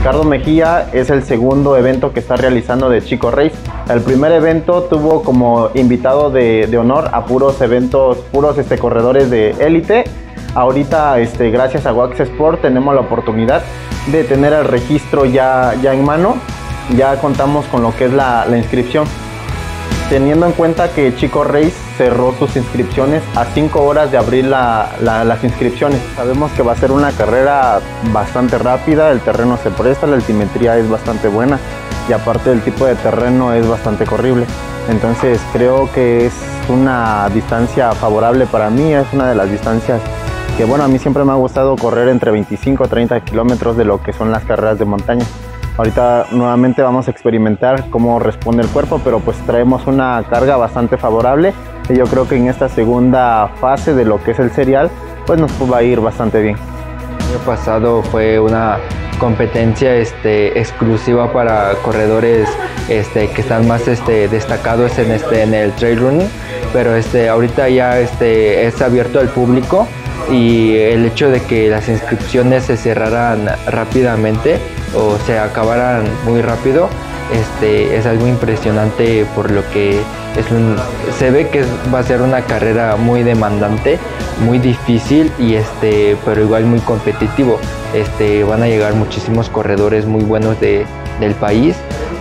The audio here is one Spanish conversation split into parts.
Ricardo Mejía es el segundo evento que está realizando de Chico Race. El primer evento tuvo como invitado de honor a puros corredores de élite. Ahorita, gracias a Wax Sport, tenemos la oportunidad de tener el registro ya en mano. Ya contamos con lo que es la inscripción. Teniendo en cuenta que Chico Race cerró sus inscripciones a 5 horas de abrir las inscripciones. Sabemos que va a ser una carrera bastante rápida, el terreno se presta, la altimetría es bastante buena y aparte el tipo de terreno es bastante corrible. Entonces creo que es una distancia favorable para mí, es una de las distancias que a mí siempre me ha gustado correr entre 25 a 30 kilómetros de lo que son las carreras de montaña. Ahorita nuevamente vamos a experimentar cómo responde el cuerpo, pero pues traemos una carga bastante favorable y yo creo que en esta segunda fase de lo que es el serial, pues nos va a ir bastante bien. El año pasado fue una competencia exclusiva para corredores que están más destacados en el trail running, pero ahorita ya es abierto al público y el hecho de que las inscripciones se cerraran rápidamente o se acabaran muy rápido es algo impresionante, por lo que se ve que va a ser una carrera muy demandante, muy difícil y pero igual muy competitivo. Van a llegar muchísimos corredores muy buenos del país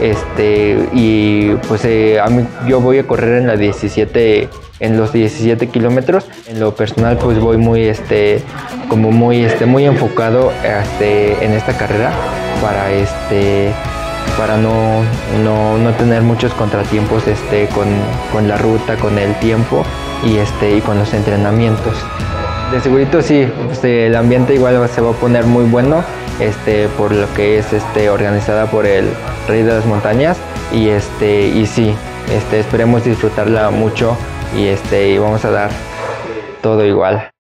y pues yo voy a correr en los 17 kilómetros. En lo personal pues voy muy enfocado en esta carrera para no tener muchos contratiempos con la ruta, con el tiempo y con los entrenamientos. De segurito sí, el ambiente igual se va a poner muy bueno, por lo que es organizada por el Rey de las Montañas y sí, esperemos disfrutarla mucho y vamos a dar todo igual.